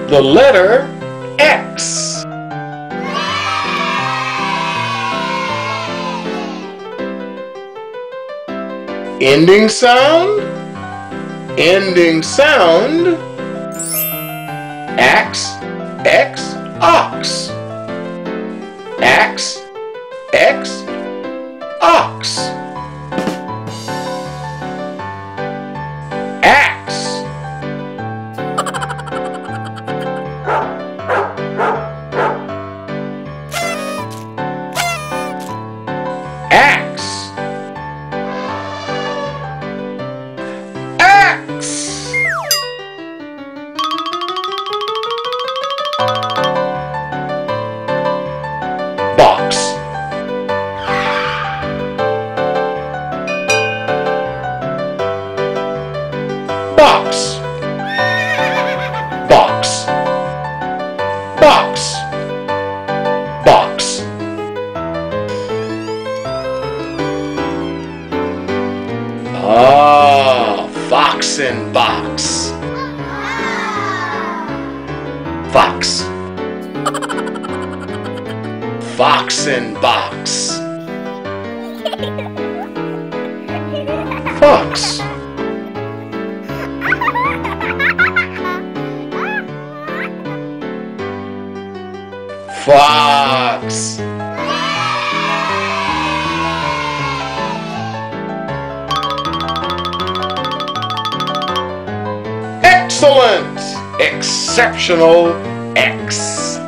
The letter X. Ending sound. Ending sound. Ax, X, ox. Ax, X, ox. Axe. Axe. Axe. Box. Box. Box. Box. Box. Ah, fox and box. Fox. Fox and box. Fox. Fox. Excellent! Exceptional X.